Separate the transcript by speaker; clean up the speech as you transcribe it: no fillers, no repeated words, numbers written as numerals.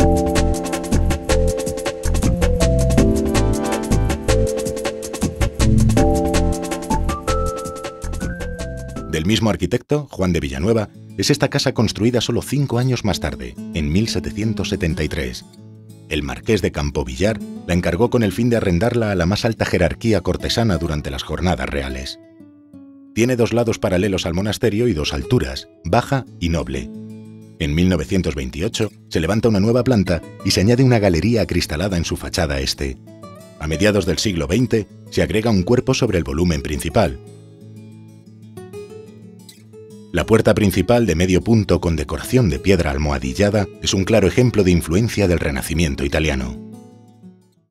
Speaker 1: Del mismo arquitecto, Juan de Villanueva, es esta casa construida solo 5 años más tarde, en 1773. El marqués de Campovillar la encargó con el fin de arrendarla a la más alta jerarquía cortesana durante las jornadas reales. Tiene 2 lados paralelos al monasterio y 2 alturas, baja y noble. En 1928 se levanta una nueva planta y se añade una galería acristalada en su fachada este. A mediados del siglo XX se agrega un cuerpo sobre el volumen principal. La puerta principal de medio punto con decoración de piedra almohadillada es un claro ejemplo de influencia del Renacimiento italiano.